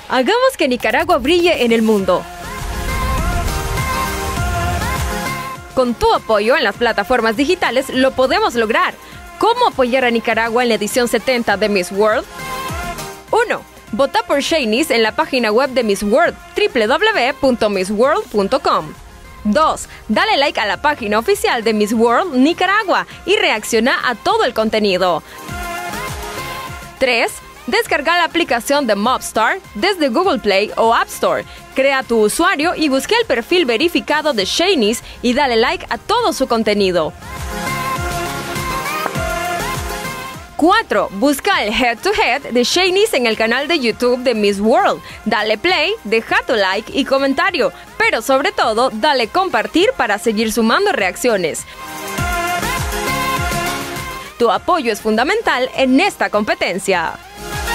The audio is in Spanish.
Hagamos que Nicaragua brille en el mundo. Con tu apoyo en las plataformas digitales lo podemos lograr. ¿Cómo apoyar a Nicaragua en la edición 70 de Miss World? 1. Vota por Shanice en la página web de Miss World, www.missworld.com. 2. Dale like a la página oficial de Miss World Nicaragua y reacciona a todo el contenido. 3. Descarga la aplicación de Mobstar desde Google Play o App Store. Crea tu usuario y busca el perfil verificado de Shanice y dale like a todo su contenido. 4. Busca el Head to Head de Shanice en el canal de YouTube de Miss World. Dale play, deja tu like y comentario, pero sobre todo, dale compartir para seguir sumando reacciones. Tu apoyo es fundamental en esta competencia.